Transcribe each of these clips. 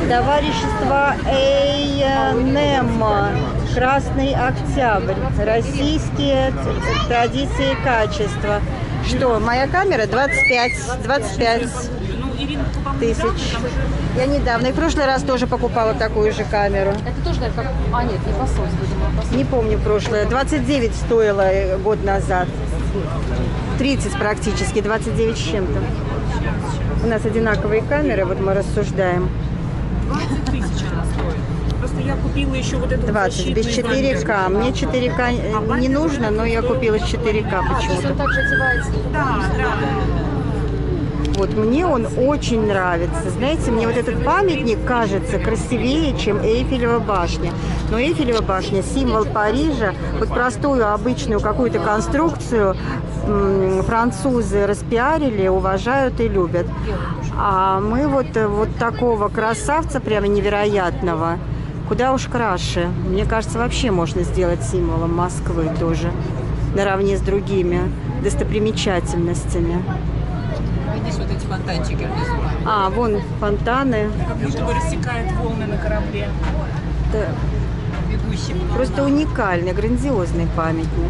Товарищество ЭЙНЭМ, Красный Октябрь, российские традиции и качества. Что, моя камера 25 тысяч. Я недавно, и в прошлый раз тоже покупала такую же камеру. Это тоже, как... А, нет, не посольство. Не помню прошлое. 29 стоило год назад. 30 практически, 29 с чем-то. У нас одинаковые камеры, вот мы рассуждаем. 20 тысяч она стоит. Просто я купила еще вот эту 20, без 4К. Мне 4К не нужно, но я купила с 4К почему-то. Он также одевается. Да, да. Вот мне он очень нравится. Знаете, мне вот этот памятник кажется красивее, чем Эйфелева башня. Но Эйфелева башня — символ Парижа. Вот простую, обычную какую-то конструкцию французы распиарили, уважают и любят. А мы вот такого красавца, прямо невероятного, куда уж краше. Мне кажется, вообще можно сделать символом Москвы тоже, наравне с другими достопримечательностями. Видишь, вот эти фонтанчики внизу. А, вон фонтаны. Как будто бы рассекают волны на корабле. Да. Бегущим. Просто уникальный, грандиозный памятник.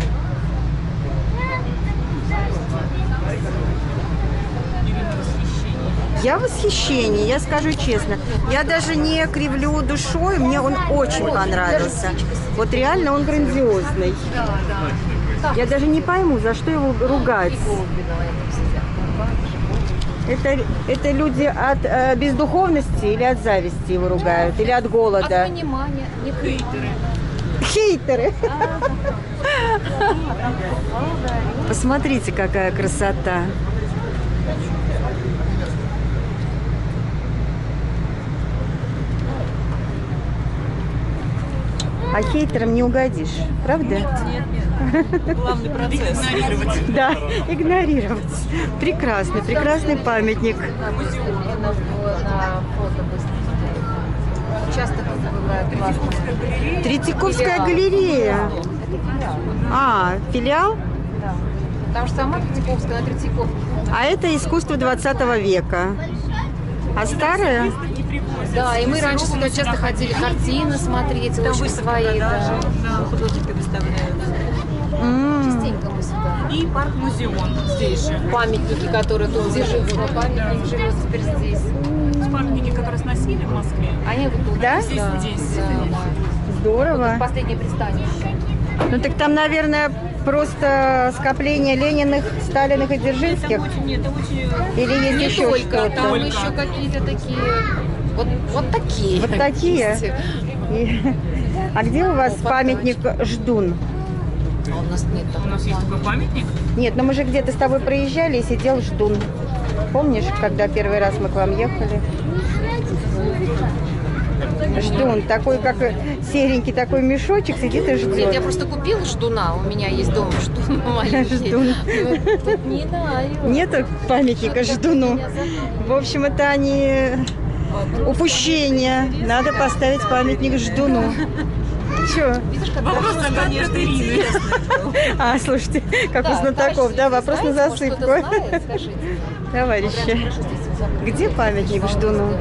Я в восхищении, я скажу честно. Я даже не кривлю душой, мне он очень понравился. Вот реально он грандиозный. Я даже не пойму, за что его ругать. Это люди от бездуховности или от зависти его ругают? Или от голода? От понимания, не хейтеры. Хейтеры! Посмотрите, какая красота. А хейтерам не угодишь, правда? Нет. Главный процесс. Игнорировать. Да, игнорировать. Прекрасный, прекрасный памятник. На фото быстро. Часто тут бывает классно. Третьяковская галерея. А, филиал? Да. Потому что сама Третьяковская на Третьяковке. А это искусство 20 века. А старое? Да, и мы раньше сюда часто ходили картины смотреть, очень свои. Да. Художники выставляют. Частенько мы сюда. И парк-музеон здесь же. Памятники, которые тут, где живут, памятник живет теперь здесь. Памятники, которые сносили в Москве. Они вот тут. Да? Здесь. Здорово. Вот последнее пристанище. Ну так там, наверное, просто скопление Лениных, Сталиных и Дзержинских? Нет, там очень... Или есть Не еще только, что-то? там еще какие-то такие, вот такие. Вот такие? А где у вас памятник Ждун? А у нас нет такого. У нас есть такой памятник. Нет, но мы же где-то с тобой проезжали и сидел Ждун. Помнишь, когда первый раз мы к вам ехали? Ждун, такой, как серенький такой мешочек, сидит и ждет. Нет, я просто купила ждуна, у меня есть дома ждун маленький. Ждун. Тут не знаю. Нету памятника Ждуну. В общем, это они упущение. Надо поставить памятник Ждуну. Че? Вопрос на конечно Ирины. А, слушайте, как у знатоков, да, вопрос на засыпку. Товарищи, где памятник Ждуну?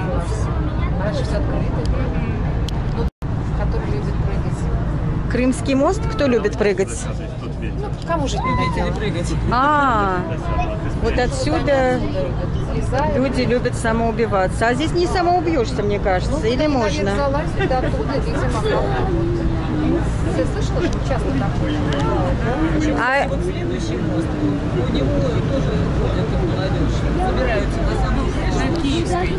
Который любит прыгать. Крымский мост? Кто любит прыгать? Ну, кому жить не хотелось? Прыгать. А, вот отсюда Слезаем. люди любят самоубиваться. А здесь не самоубьешься, мне кажется, или можно? Залазит, да, оттуда, видимо, ты слышала, что часто такое? А Вот следующий мост. У него тоже ходят молодежь. Собираются на самом деле. На Киевской.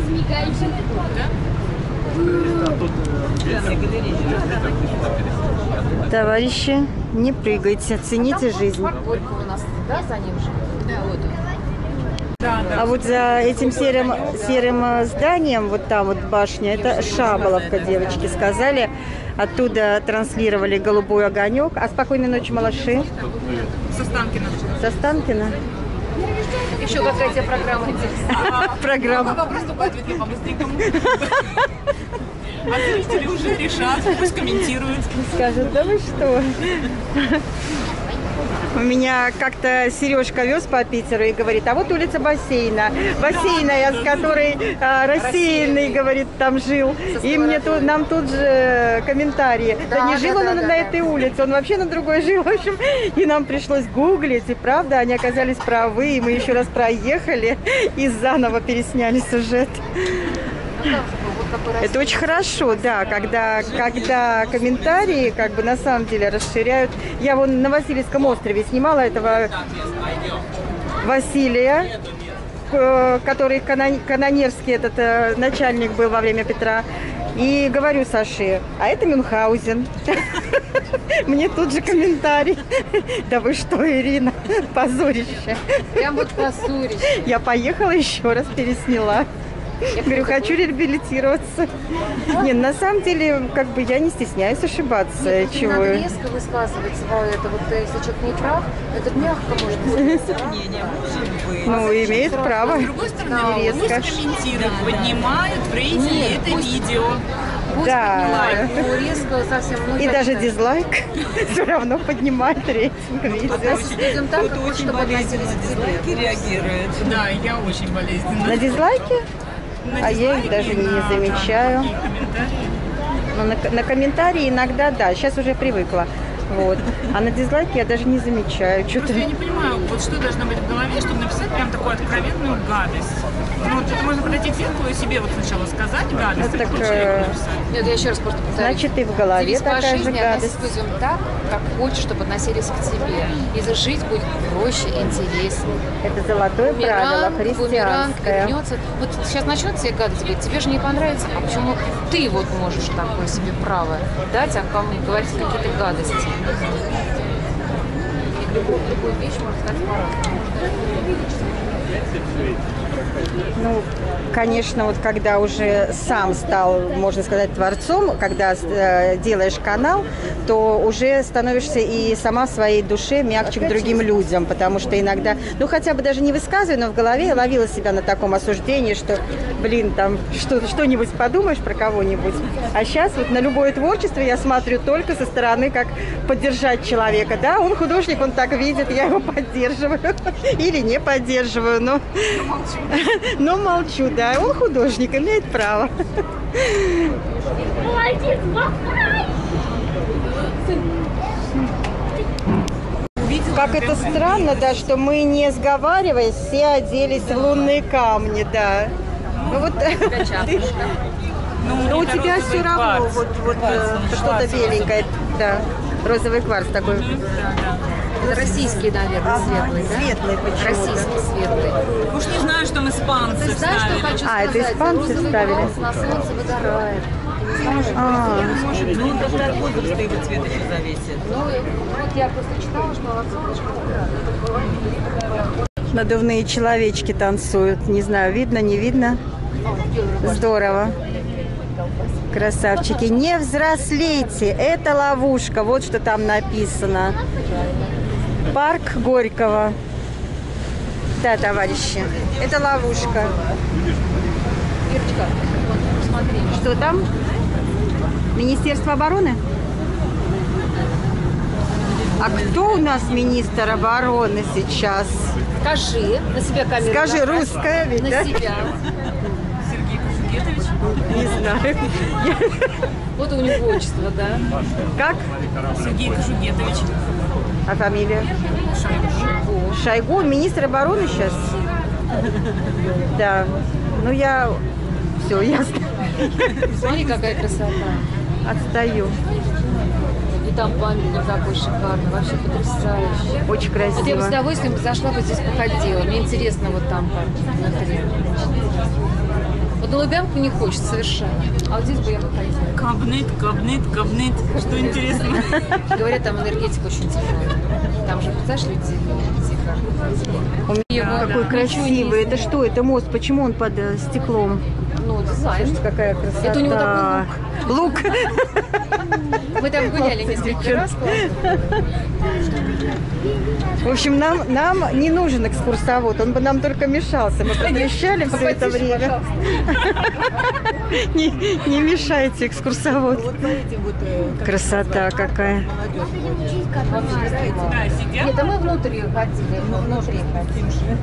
товарищи, не прыгайте, цените жизнь. Горького у нас, да, за ним же? Да, вот он. А вот за этим серым зданием, вот там вот башня, это Шаболовка, девочки сказали. Оттуда транслировали «Голубой огонек». А «Спокойной ночи, малыши»? Со Станкина. Со Станкина? Еще какая тебе программа интересна? Программа. Вопрос только ответили по-быстренькому. А зрители уже решат, пусть комментируют. Скажут, да вы что? У меня как-то Сережка вез по Питеру и говорит, а вот улица Бассейна. Бассейна, с которой рассеянный, говорит, там жил. И нам тут же комментарии. Да не жил он на этой улице, он вообще на другой жил. В общем, и нам пришлось гуглить. И правда, они оказались правы. И мы еще раз проехали и заново пересняли сюжет. Это очень хорошо, да, когда комментарии как бы на самом деле расширяют. Я вон на Васильевском острове снимала этого Василия, который канонерский этот начальник был во время Петра. И говорю Саше, а это Мюнхгаузен. Мне тут же комментарий. Да вы что, Ирина, позорище. Прям вот позорище. Я поехала еще раз, пересняла. Я говорю, хочу реабилитироваться. Нет, на самом деле, как бы я не стесняюсь ошибаться. Нет, чего? Не надо резко высказывать свое, это вот если человек не прав, это мягко может быть. Ну, имеет право. С другой стороны, резко. пусть комментируют, поднимают рейтинги, это видео. Да. Ну, резко совсем. Ну, И даже дизлайк все равно поднимает рейтинг видео. относитесь к людям так, как очень чтобы относились к дизлайки тебе. реагирует. Да, я очень болезненно. На дизлайки? На А я их дизлайки, даже не на замечаю. такие комментарии. Ну, на комментарии иногда, да, сейчас уже привыкла. Вот. А на дизлайки я даже не замечаю. Просто я не понимаю, вот что должно быть в голове, чтобы написать прям такую откровенную гадость. Ну, вот это можно подойти к зеркалу и себе вот сначала сказать гадость, Ну, а так, потом человеку написать. Нет, я еще раз просто повторюсь. Значит, и в голове Девиз по такая же жизни гадость. относись к людям так, как хочешь, чтобы относились к тебе. И жить будет проще, интереснее. Это золотое правило Бумеранг христианское. вернется. Вот сейчас начнет тебе гадость говорить, тебе же не понравится, а почему ты вот можешь такое себе право дать, а кому говорить какие-то гадости. И любую вещь можно сказать по-разному. Ну, конечно, вот когда уже сам стал, можно сказать, творцом, когда делаешь канал, то уже становишься и сама в своей душе мягче к другим людям, потому что иногда, ну хотя бы даже не высказывая, но в голове я ловила себя на таком осуждении, что, блин, там что-нибудь подумаешь про кого-нибудь. А сейчас вот на любое творчество я смотрю только со стороны, как поддержать человека. Да, он художник, он так видит, я его поддерживаю или не поддерживаю, но молчу, да, он художник, имеет право. Молодец, махай! Как это странно, да, что мы, не сговариваясь, все оделись в лунные камни, да. Ну вот но у тебя все равно вот что-то беленькое, да, розовый кварц такой. Это российский, наверное, светлый, да? Светлый почему-то. Российский светлый. Уж не знаю, что мы испанцы Ты знаешь, что вставили. хочу А, это сказать? испанцы Розовый вставили? волос на солнце выгорает. Ты не знаешь? Ну, даже от возраста его цвет еще зависит. Ну, вот я просто читала, что солнышко выгорает. Надувные человечки танцуют. Не знаю, видно, не видно. Здорово. Красавчики. Не взрослейте. Это ловушка. Вот что там написано. Парк Горького. Да, товарищи. Это ловушка. Ирочка, вот, посмотри. Что там? Министерство обороны? А кто у нас министр обороны сейчас? Скажи, на себя камеру. Скажи, направь. русская ведь, На да? себя. Сергей Кужугетович. Не знаю. Вот у него отчество, да? Как? Сергей Кужугетович. А фамилия? Шойгу, министр обороны сейчас? Да. Ну я... Все, ясно. Смотри, какая красота. Отстаю. И там памятник такой шикарный, вообще потрясающий. Очень Вот я бы с красиво. удовольствием зашла бы здесь походила. Мне интересно вот там внутри. Вот на Лубянку не хочется совершенно. А вот здесь бы я походила. Кабнет. Что интересно? Говорят, там энергетика очень тяжелая. Там же, представляешь, люди тихо. Какой красивый. Это что? Это мост. Почему он под стеклом? Ну, дизайн. Слушайте, какая красота. Это у него такой лук. Мы там гуляли несколько раз. В общем, нам не нужен экскурсовод, он бы нам только мешался. Мы подвещали все это время. Не мешайте экскурсовод. Красота какая. Да, сидят. Нет, а мы внутри ходили. Внутри ходили.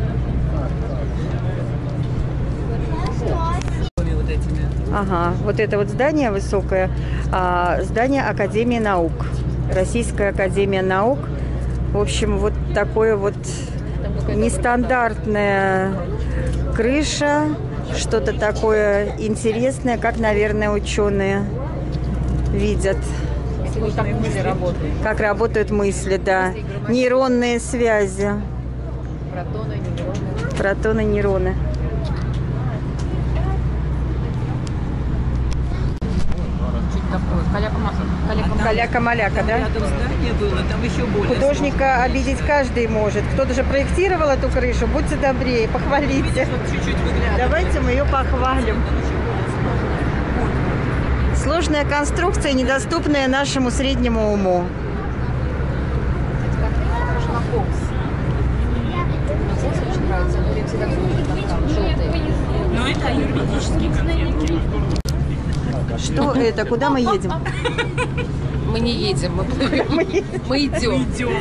Ага, вот это вот здание высокое, здание Академии наук. Российская Академия наук. В общем, вот такое вот нестандартная крыша, что-то такое интересное, как, наверное, ученые видят. Как работают мысли, да. Нейронные связи. Протоны, нейроны. Каляка-маляка, да? Рядом здание было, там еще более. Художника обидеть каждый может. Кто-то же проектировал эту крышу. Будьте добрее, похвалите. Чуть-чуть выглядывает. Давайте мы ее похвалим. Сложная конструкция, недоступная нашему среднему уму. Но это юридические конфетки. Что это? Куда мы едем? Мы не едем, мы плывем. Мы идем. Идем.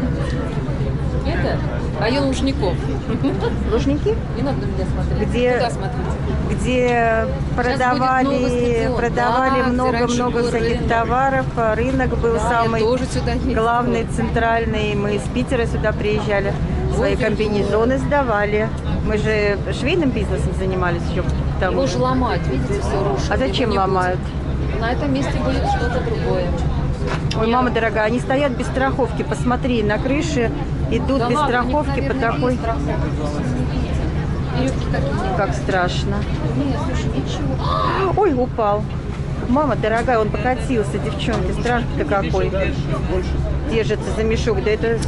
Это район Лужников. Лужники? Не надо на меня смотреть. Где- Куда смотреть? Где будет новый стадион. продавали Да, где раньше много был всяких рынок. товаров. Рынок был Да, самый я тоже сюда ездила. главный, центральный. Мы из Питера сюда приезжали. Свои Ой, комбинезоны сдавали. Мы же швейным бизнесом занимались еще к тому Его же. же ломать, видите, все рушится. А зачем Его не ломают? будет. На этом месте будет что-то другое. Ой, мама дорогая, они стоят без страховки. Посмотри, на крыше идут Да без ладно, у них, страховки по наверное, такой... есть страховка. Веревки какие? Как страшно. Нет, слушай, ничего. Ой, упал. Мама дорогая, он покатился, девчонки. Страшно-то какой. Держится за мешок. Да это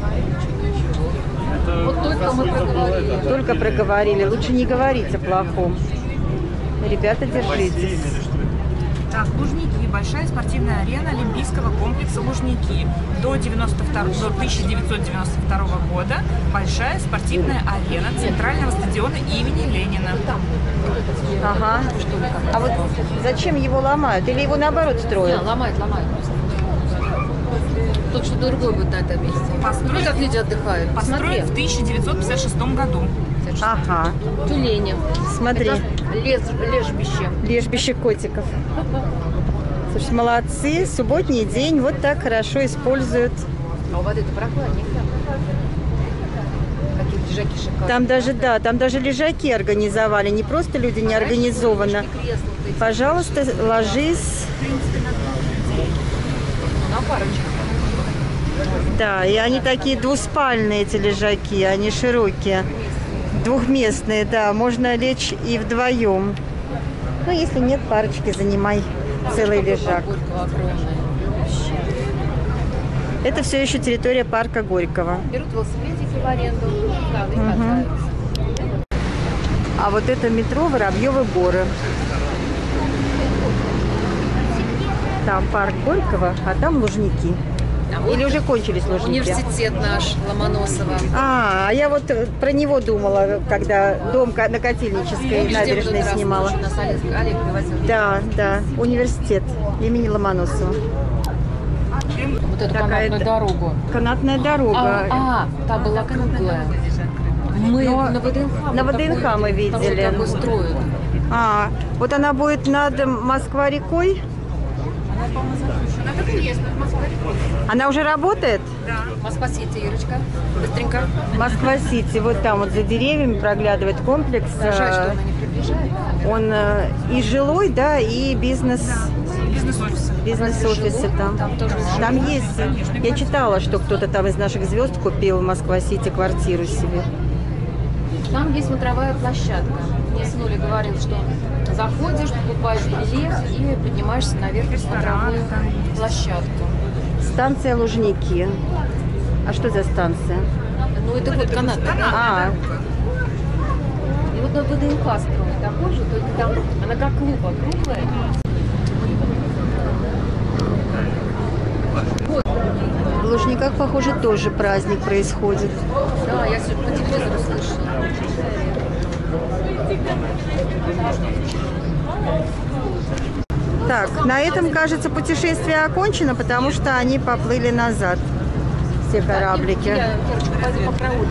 Вот только мы проговорили. только проговорили. Лучше не говорить о плохом. Ребята, держитесь. Так, Лужники. Большая спортивная арена Олимпийского комплекса Лужники. До 1992 года большая спортивная арена Центрального стадиона имени Ленина. Ага. А вот зачем его ломают? Или его наоборот Да, строят? ломает просто. Тут что-то другое будет на этом месте. Ну, как люди отдыхают. Посмотри. Построен в 1956 году. Ага. Тюлени. Смотри. Это лежбище. Лежбище котиков. Слушай, молодцы. Субботний день вот так хорошо используют. А у воды-то прохладнее. Какие лежаки шикарные. Там даже, да, там даже лежаки организовали. Не просто люди неорганизованно. Пожалуйста, ложись. На парочку. Да, и они такие двуспальные, эти лежаки, они широкие. Двухместные, да, можно лечь и вдвоем. Ну, если нет, парочки занимай целый лежак. Горького огромное. Это все еще территория парка Горького. Берут велосипедики в аренду. Да, и катаются. А вот это метро Воробьевы горы. Там парк Горького, а там Лужники. А вот Или уже кончились Лужники? университет наш Ломоносова. А я вот про него думала, когда дом на Котельнической Помнишь, где набережной вот этот снимала. раз нас Олег привозил? Да, да, университет имени Ломоносова. Вот эту Такая канатную дорогу. Канатная дорога. Там была круглая. Мы Но на ВДНХ. на ВДНХ мы видели. Там такой строят. Вот она будет над Москва-рекой? Она уже работает? Москва-Сити, Ирочка. Быстренько. Москва-Сити, вот там вот за деревьями проглядывает комплекс. Жаль, что она не приближает. Он и жилой, да, и Бизнес-офисы. бизнес-офисы там. Там тоже Там есть. Я читала, что кто-то там из наших звезд купил в Москва-Сити квартиру себе. Там есть смотровая площадка. Мне сынуля говорил, что заходишь, покупаешь билет и поднимаешься наверх на смотровую площадку. Станция Лужники. А что за станция? Ну, это вот канат. А, И вот на ВДНХ строят такой же, только там, она как лупа, круглая. В Лужниках, похоже, тоже праздник происходит. Да, я по телевизору слышала. Так, на этом, кажется, путешествие окончено, потому что они поплыли назад. Все кораблики. Я, Кирочка, пойду по караулю.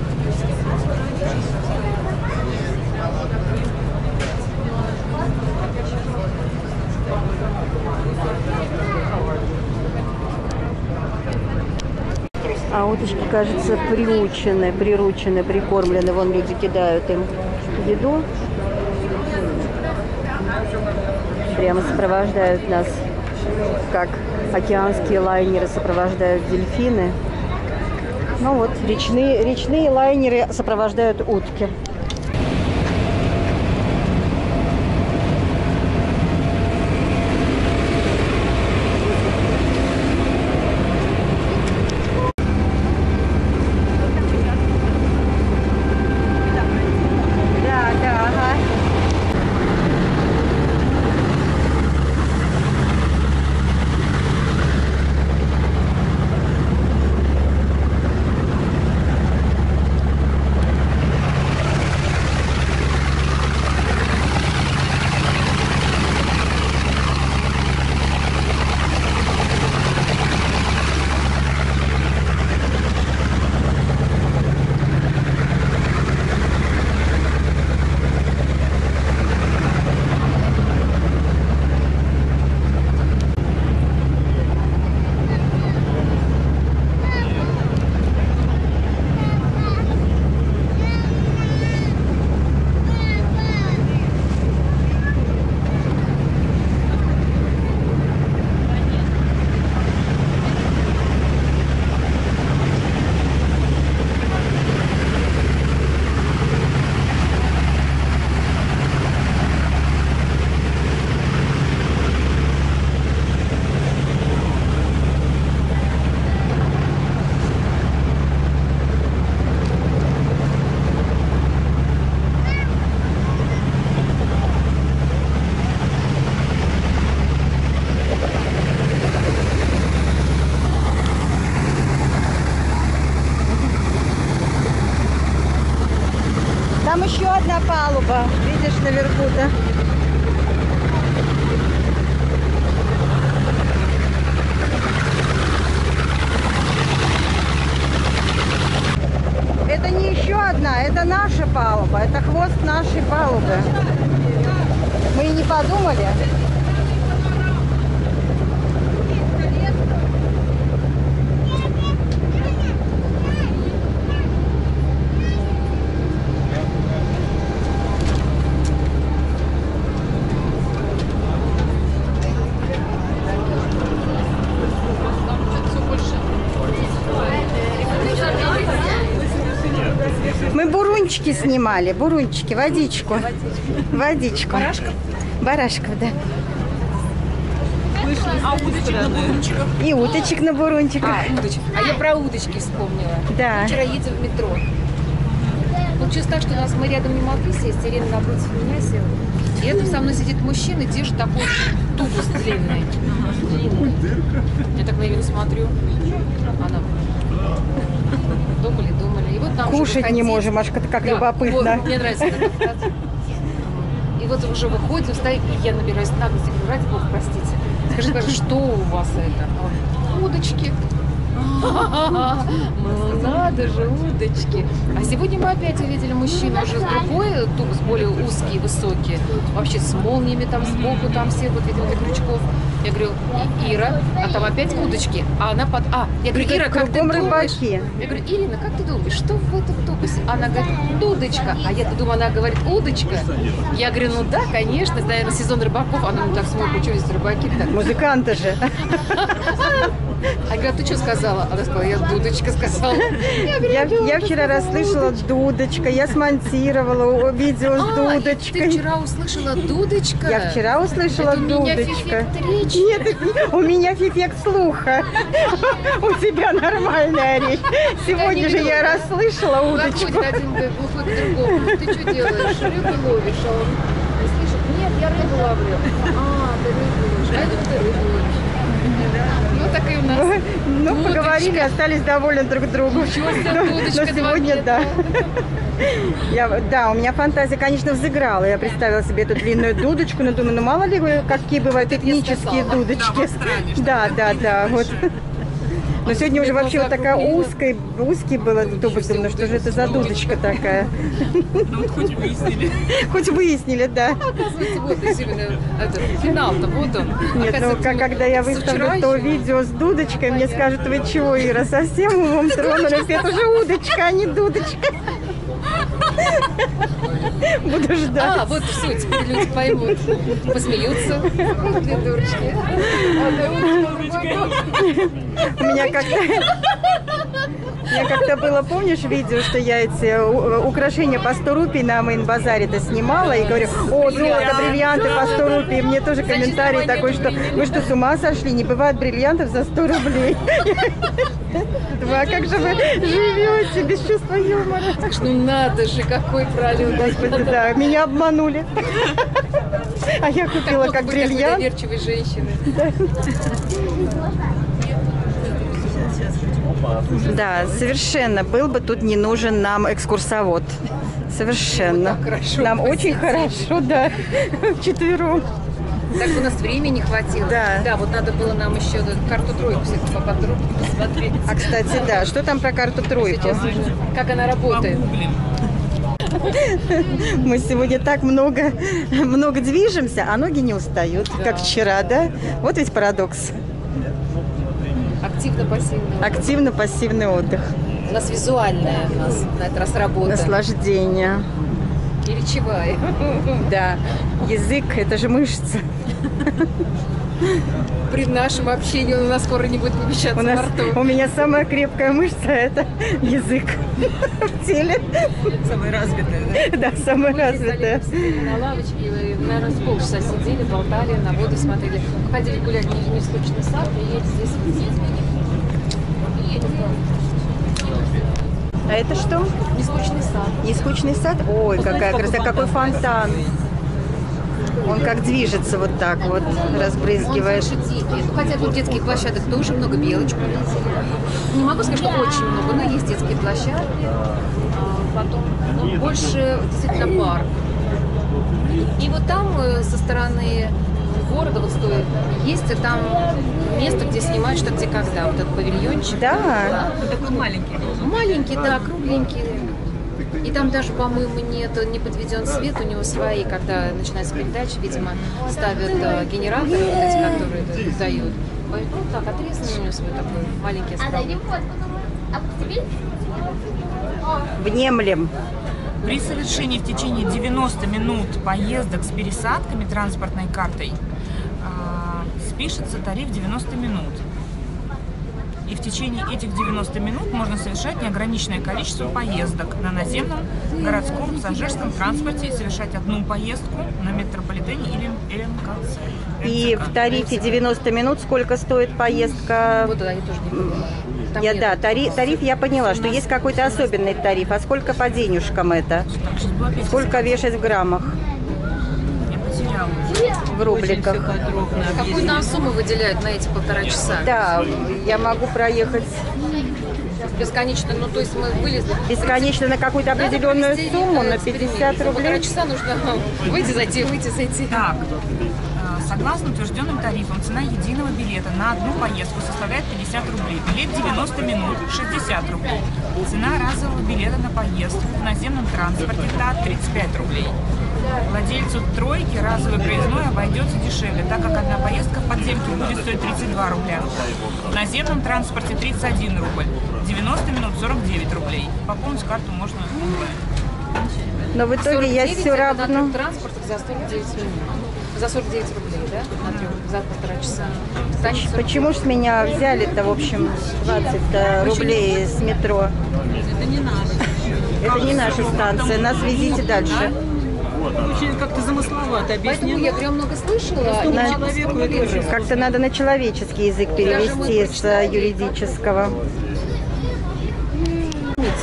А уточки, кажется, приручены, прикормлены. Вон люди кидают им еду. Прямо сопровождают нас, как океанские лайнеры сопровождают дельфины. Ну вот, речные лайнеры сопровождают утки. Там еще одна палуба, видишь, наверху, да? Это не еще одна, это наша палуба, это хвост нашей палубы. Мы и не подумали. Мы бурунчики снимали, бурунчики, водичку. Водичку. Барашков? Барашков, да. А удочек на бурунчиках? И уточек на бурунчиках. А я про удочки вспомнила. Да. Вчера едем в метро. Получилось так, что мы рядом не могли сесть, Ирина напротив меня села. И рядом со мной сидит мужчина, держит такой тубус длинный. Я так на нее смотрю. Она... Думали. И вот нам Кушать не можем, аж как да, любопытно. Вот, мне нравится эта фраза. И вот уже выходим, стоим, и я набираюсь наглости, говорю, ради бога, простите. Скажи, что у вас это? Он, удочки. Ну надо же, удочки. А сегодня мы опять увидели мужчину уже с другой тубус, более узкий, высокий. Вообще с молниями там сбоку, там все вот видимо для крючков. Я говорю, Ира, а там опять удочки. А она под... я говорю, Ира, как ты думаешь? Рыбаки. Я говорю, Ирина, как ты думаешь, что в этом тубусе? Она говорит, удочка. А я-то думаю, она говорит, удочка. Я говорю, ну да, конечно, наверное, сезон рыбаков. Она так смотрит, что здесь рыбаки? Так. Музыканты же. А говорю, ты что сказала? Она сказала, я дудочка сказала. Я вчера расслышала дудочка, я смонтировала видео с дудочкой. Ты вчера услышала дудочка? Я вчера услышала это дудочка. У меня фифект речи. Нет, у меня фифект слуха. У тебя нормальная речь. Сегодня же я расслышала удочку. Подходит один глухой к другому. Ты что делаешь? Рыбу ловишь, а он не слышит. ловлю. А, ты рыбу. Жаль, ты рыбу. Ну, так и у нас. Ну, Дудочка. поговорили, остались довольны друг другу. Ничего себе, Но дудочка, сегодня, 2 да. метра. Да, у меня фантазия, конечно, взыграла. Я представила себе эту длинную дудочку, но думаю, ну мало ли какие бывают этнические сказала. дудочки. Да, в Австралии, что Да, да, да, вот. Но сегодня уже вообще вот такая округлила. узкий был тубок, думаю, что же это за дудочка такая. Ну вот хоть выяснили. Хоть выяснили, да. Оказывается, вот именно финал-то, вот он. Нет, ну Оказывается, когда я с выставлю то вчерашнего. видео с дудочкой, мне скажут, вы чего, Ира, совсем умом тронулись? Это же удочка, а не дудочка. Буду ждать. А, вот все, теперь люди поймут. Посмеются. Две дурочки. У меня как-то было, помнишь, видео, что я эти украшения по 100 рупий на Мейн-базаре-то снимала и говорю, о, золото, бриллианты по 100 рупий. И мне тоже комментарий такой, что вы что, с ума сошли? Не бывает бриллиантов за 100 рублей. Думаю, а как же вы живете без чувства юмора? Ну надо же, какой пролет. Господи, да, меня обманули. А я купила как бриллиант. Доверчивой женщины. Да, совершенно. Был бы тут не нужен нам экскурсовод. Совершенно. Вот так хорошо, Нам спасибо. очень хорошо, да, вчетвером. Так у нас времени не хватило. Да. Вот надо было нам еще карту-тройку все-таки поподробнее посмотреть. А, кстати, да, что там про карту-тройку? Сейчас уже, как она работает. Мы сегодня так много движемся, а ноги не устают, как вчера, да? Вот ведь парадокс. Активно-пассивно. Активно-пассивный отдых. У нас визуальная на этот раз работа. Наслаждение. И речевая. Да. Язык – это же мышца. При нашем общении он у нас скоро не будет помещаться У во рту. меня самая крепкая мышца – это язык в теле. Самые развитые, да? Да, самая Мы здесь развитая. сидели на лавочке, и, наверное, с полчаса сидели, болтали, на воду смотрели. Ходили гулять в Нескучный сад, и здесь А это что? Нескучный сад. Нескучный сад? Ой, какая красота, какой фонтан. Он как движется вот так вот, Он разбрызгивает. больше дикий. Ну, хотя тут детских площадок тоже много, белочку видели. Не могу сказать, что очень много, но есть детские площадки. Потом больше действительно парк. И вот там со стороны города вот стоит есть, и там место, где снимают что где когда. Вот этот павильончик. Да. Он такой маленький. Маленький, да, кругленький. И там даже, по-моему, не подведен свет, у него свои, когда начинается передача, видимо, ставят генераторы, вот эти, которые дают. Поэтому так, отрезанный у него свой такой маленький островок. Внемлем. При совершении в течение 90 минут поездок с пересадками транспортной картой спишется тариф 90 минут. И в течение этих 90 минут можно совершать неограниченное количество поездок на наземном, городском, пассажирском транспорте и совершать одну поездку на метрополитене или МКЦ. И в тарифе 90 минут сколько стоит поездка? Вот туда я тоже не поняла. Там Я, нет. да, тариф я поняла, что есть какой-то особенный тариф. А сколько по денежкам это? Так, сейчас было опять. Сколько вешать в граммах? Я потеряла. В рубликах? Какую нам сумму выделяют на эти 1,5 часа? Да, я могу проехать Бесконечно, ну то есть мы вылезли. бесконечно на какую-то Надо определенную провести, сумму, на эксперимент. 50 За 1,5 рублей. часа нужно выйти, зайти. Так, согласно утвержденным тарифам, цена единого билета на одну поездку составляет 50 рублей. Билет 90 минут – 60 рублей. Цена разового билета на поездку в наземном транспорте – ТАТ – 35 рублей. Владельцу тройки разовый проездной обойдется дешевле, так как одна поездка в подземке будет стоить 32 рубля. В наземном транспорте 31 рубль. 90 минут 49 рублей. Пополнить карту можно онлайн. Но в итоге я 49 все это равно... на трех транспортах за 49 минут. За 49 рублей, да? На трех, за 1,5 часа. Станет 40. Почему ж с меня взяли-то, в общем, 20 рублей с метро? Это не надо. Это не наша станция, нас везите дальше. Очень как-то замысловато Поэтому объяснено. я прям много слышала. На- и надо сформулировать. Как-то надо на человеческий язык перевести с юридического.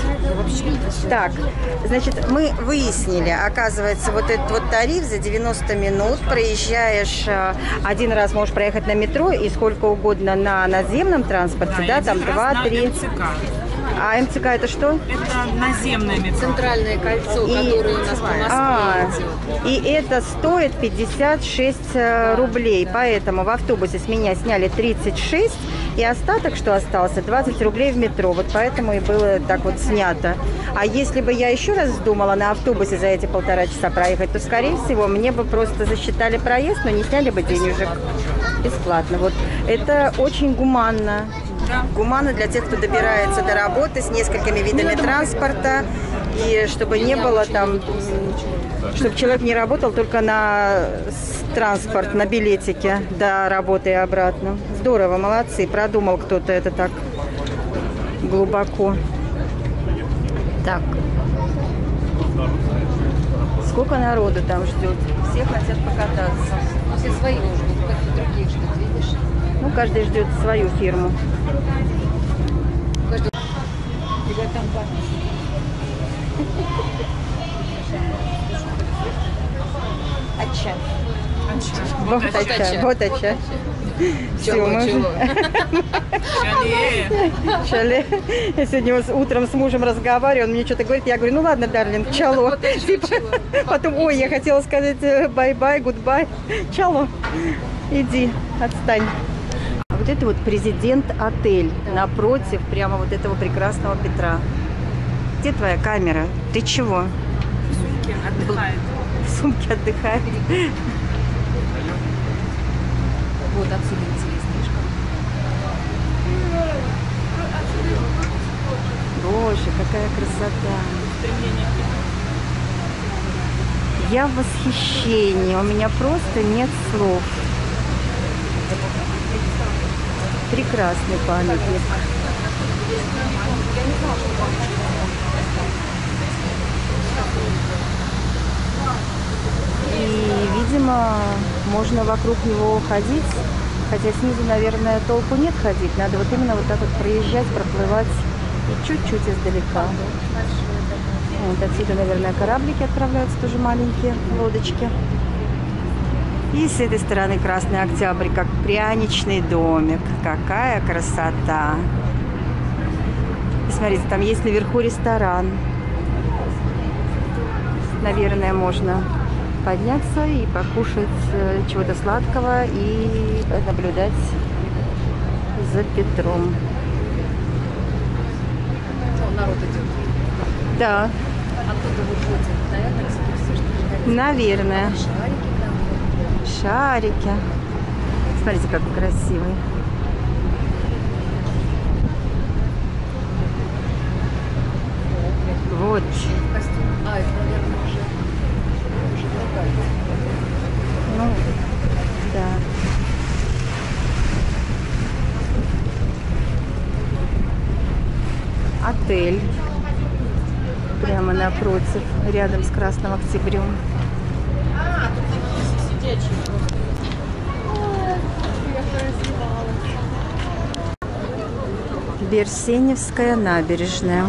Так, значит, мы выяснили, оказывается, вот этот вот тариф за 90 минут, проезжаешь один раз, можешь проехать на метро и сколько угодно на наземном транспорте, да, там 2-3. А МЦК это что? Это наземное метро. Центральное кольцо, которое у нас по Москве идет. И это стоит 56 рублей, поэтому в автобусе с меня сняли 36, и остаток, что остался, 20 рублей в метро, вот поэтому и было так вот снято. А если бы я еще раз вздумала на автобусе за эти 1,5 часа проехать, то, скорее всего, мне бы просто засчитали проезд, но не сняли бы денежек бесплатно. Вот это очень гуманно. Гуманно для тех, кто добирается до работы с несколькими видами транспорта, и чтобы не было там, чтобы человек не работал только на транспорт, на билетике до работы и обратно. Здорово, молодцы, продумал кто-то это так глубоко. Так, сколько народу там ждет? Все хотят покататься. Все свои ждут, как других ждут, видишь? Ну, каждый ждет свою фирму. Ача. Вот ача. Вот ача. Все, мы уже... Шале. Я сегодня утром с мужем разговариваю, он мне что-то говорит, я говорю, ну ладно, Дарлинг, чало. Типа, потом, ой, я хотела сказать бай-бай, гудбай. Чало. Иди, отстань. Вот это вот президент-отель напротив прямо вот этого прекрасного Петра. Где твоя камера? Ты чего? В сумке отдыхает. В сумке отдыхает. Вот отсюда интереснее. Боже, какая красота. Я в восхищении. У меня просто нет слов. Прекрасный памятник. И, видимо, можно вокруг него ходить, хотя снизу, наверное, толку нет ходить. Надо вот именно вот так вот проезжать, проплывать и чуть-чуть издалека. Вот отсюда, наверное, кораблики отправляются, тоже маленькие лодочки. И с этой стороны Красный Октябрь, как пряничный домик. Какая красота! И смотрите, там есть наверху ресторан. Наверное, можно подняться и покушать чего-то сладкого и наблюдать за Петром. Народ идет. Да. Оттуда выходит, наверное, экскурсия, что ли? Наверное. Шарики. Смотрите, какой красивый. Вот. Костюм. А, это, наверное, уже другая. Ну, да. Отель. Прямо напротив, рядом с Красным Октябрем. Берсеневская набережная.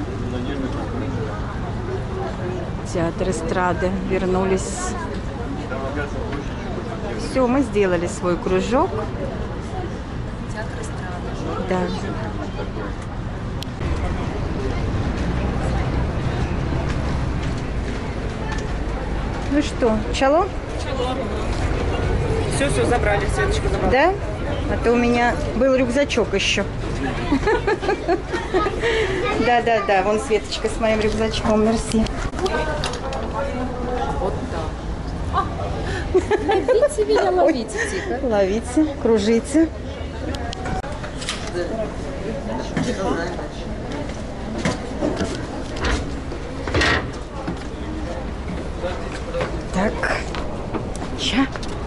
Театр эстрады. Вернулись. Все, мы сделали свой кружок. Театр эстрады. Да. Ну что, чало? Все, забрали, Светочка забрала. Да? А то у меня был рюкзачок еще. Да, вон Светочка с моим рюкзачком, мерси. Вот так. Ловите меня, ловите, тихо. Ловите, кружите. Так. Ча.